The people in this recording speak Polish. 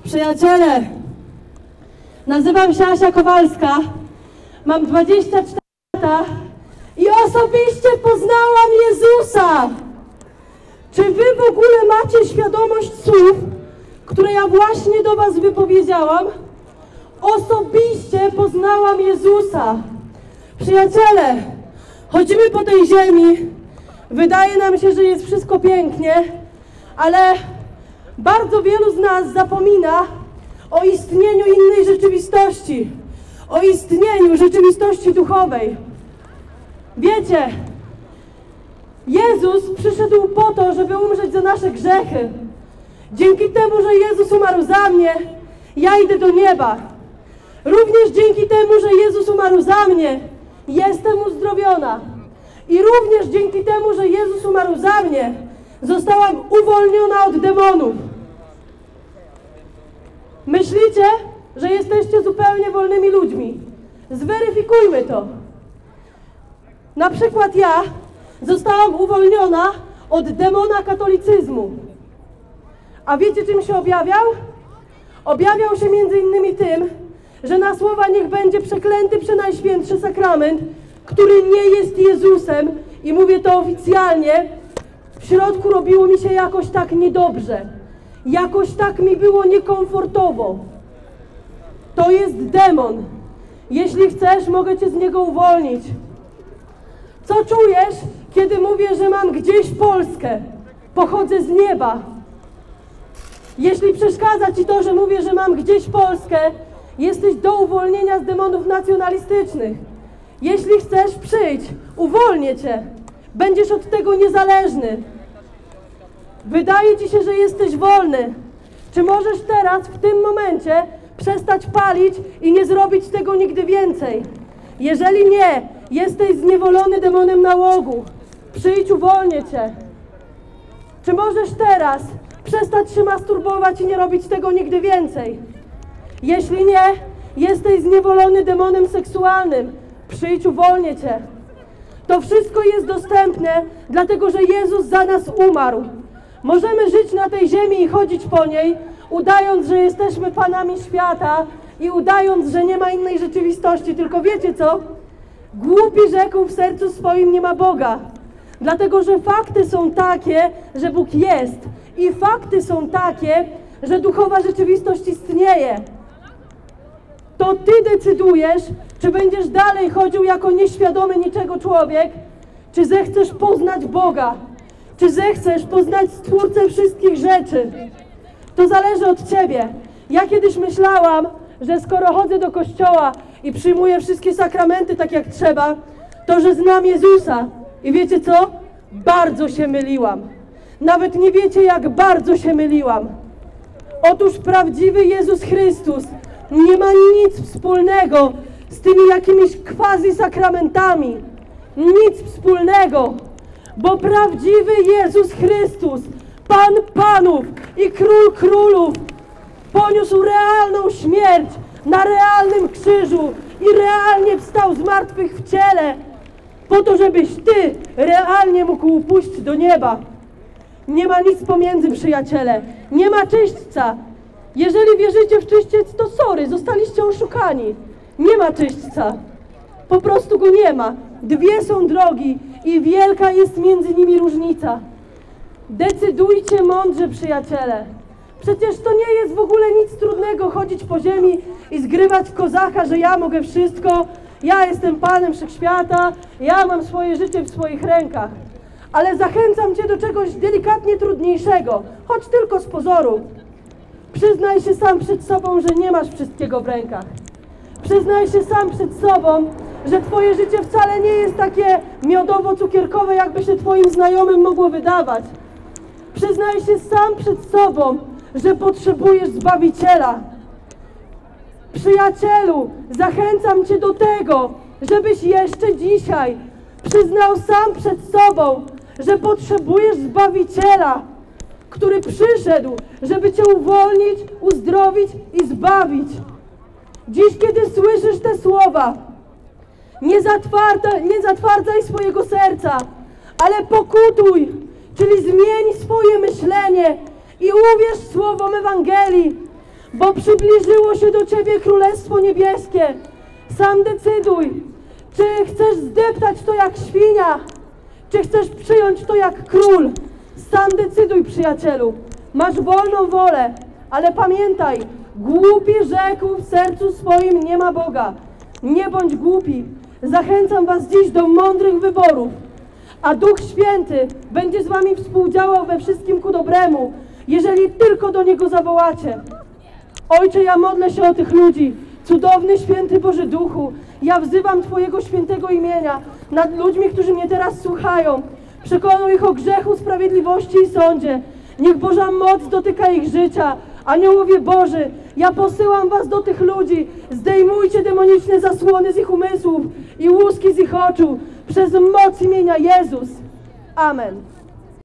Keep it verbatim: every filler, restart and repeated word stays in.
Przyjaciele, nazywam się Asia Kowalska, mam dwadzieścia cztery lata i osobiście poznałam Jezusa. Czy wy w ogóle macie świadomość słów, które ja właśnie do was wypowiedziałam? Osobiście poznałam Jezusa. Przyjaciele, chodzimy po tej ziemi, wydaje nam się, że jest wszystko pięknie, ale bardzo wielu z nas zapomina o istnieniu innej rzeczywistości, o istnieniu rzeczywistości duchowej. Wiecie, Jezus przyszedł po to, żeby umrzeć za nasze grzechy. Dzięki temu, że Jezus umarł za mnie, ja idę do nieba. Również dzięki temu, że Jezus umarł za mnie, jestem uzdrowiona. I również dzięki temu, że Jezus umarł za mnie, zostałam uwolniona od demonów. Myślicie, że jesteście zupełnie wolnymi ludźmi? Zweryfikujmy to. Na przykład ja zostałam uwolniona od demona katolicyzmu. A wiecie, czym się objawiał? Objawiał się między innymi tym, że na słowa niech będzie przeklęty Przenajświętszy Sakrament, który nie jest Jezusem, i mówię to oficjalnie, w środku robiło mi się jakoś tak niedobrze. Jakoś tak mi było niekomfortowo. To jest demon. Jeśli chcesz, mogę cię z niego uwolnić. Co czujesz, kiedy mówię, że mam gdzieś Polskę? Pochodzę z nieba. Jeśli przeszkadza ci to, że mówię, że mam gdzieś Polskę, jesteś do uwolnienia z demonów nacjonalistycznych. Jeśli chcesz, przyjdź, uwolnię cię. Będziesz od tego niezależny. Wydaje ci się, że jesteś wolny. Czy możesz teraz, w tym momencie, przestać palić i nie zrobić tego nigdy więcej? Jeżeli nie, jesteś zniewolony demonem nałogu. Przyjdź, uwolnię cię. Czy możesz teraz przestać się masturbować i nie robić tego nigdy więcej? Jeśli nie, jesteś zniewolony demonem seksualnym. Przyjdź, uwolnię cię. To wszystko jest dostępne, dlatego że Jezus za nas umarł. Możemy żyć na tej ziemi i chodzić po niej, udając, że jesteśmy panami świata i udając, że nie ma innej rzeczywistości. Tylko wiecie co? Głupi rzekł w sercu swoim: nie ma Boga. Dlatego że fakty są takie, że Bóg jest. I fakty są takie, że duchowa rzeczywistość istnieje. To ty decydujesz, czy będziesz dalej chodził jako nieświadomy niczego człowiek, czy zechcesz poznać Boga, czy zechcesz poznać Stwórcę wszystkich rzeczy. To zależy od ciebie. Ja kiedyś myślałam, że skoro chodzę do kościoła i przyjmuję wszystkie sakramenty tak jak trzeba, to że znam Jezusa. I wiecie co? Bardzo się myliłam. Nawet nie wiecie, jak bardzo się myliłam. Otóż prawdziwy Jezus Chrystus nie ma nic wspólnego z tymi jakimiś quasi-sakramentami. Nic wspólnego. Bo prawdziwy Jezus Chrystus, Pan Panów i Król Królów, poniósł realną śmierć na realnym krzyżu i realnie wstał z martwych w ciele, po to, żebyś ty realnie mógł pójść do nieba. Nie ma nic pomiędzy, przyjaciele. Nie ma czyśćca. Jeżeli wierzycie w czyściec, to sorry, zostaliście oszukani. Nie ma czyśćca. Po prostu go nie ma. Dwie są drogi i wielka jest między nimi różnica. Decydujcie mądrze, przyjaciele. Przecież to nie jest w ogóle nic trudnego chodzić po ziemi i zgrywać kozaka, że ja mogę wszystko, ja jestem Panem Wszechświata, ja mam swoje życie w swoich rękach. Ale zachęcam cię do czegoś delikatnie trudniejszego, choć tylko z pozoru. Przyznaj się sam przed sobą, że nie masz wszystkiego w rękach. Przyznaj się sam przed sobą, że twoje życie wcale nie jest takie miodowo-cukierkowe, jakby się twoim znajomym mogło wydawać. Przyznaj się sam przed sobą, że potrzebujesz Zbawiciela. Przyjacielu, zachęcam cię do tego, żebyś jeszcze dzisiaj przyznał sam przed sobą, że potrzebujesz Zbawiciela, który przyszedł, żeby cię uwolnić, uzdrowić i zbawić. Dziś, kiedy słyszysz te słowa, nie, zatwarda, nie zatwardzaj swojego serca, ale pokutuj, czyli zmień swoje myślenie i uwierz słowom Ewangelii, bo przybliżyło się do Ciebie Królestwo Niebieskie. Sam decyduj, czy chcesz zdeptać to jak świnia, czy chcesz przyjąć to jak król. Sam decyduj, przyjacielu. Masz wolną wolę, ale pamiętaj, głupi rzekł w sercu swoim: nie ma Boga. Nie bądź głupi. Zachęcam was dziś do mądrych wyborów, a Duch Święty będzie z wami współdziałał we wszystkim ku dobremu, jeżeli tylko do Niego zawołacie. Ojcze, ja modlę się o tych ludzi. Cudowny, święty Boży Duchu, ja wzywam Twojego świętego imienia nad ludźmi, którzy mnie teraz słuchają. Przekonuj ich o grzechu, sprawiedliwości i sądzie. Niech Boża moc dotyka ich życia. Aniołowie Boży, ja posyłam was do tych ludzi. Zdejmujcie demoniczne zasłony z ich umysłów i łuski z ich oczu przez moc imienia Jezus. Amen.